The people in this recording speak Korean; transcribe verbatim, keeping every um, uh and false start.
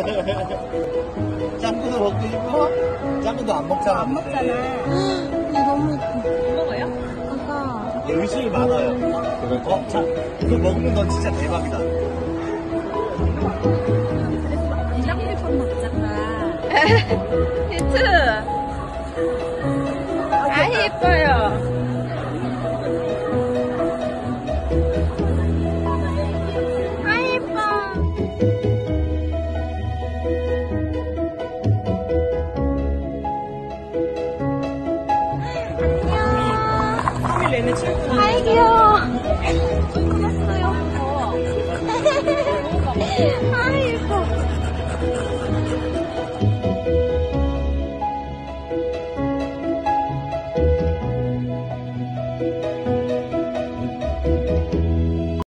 짱구도 먹고 싶어? 짱구도 안 먹잖아. 안 먹잖아. 근데 너무 예뻐. 먹어요? 아까 의심이 많아요. 어, 자, 이거 먹으면 넌 진짜 대박이다. 짱구리빵 먹잖아. 히트. 아 예뻐요.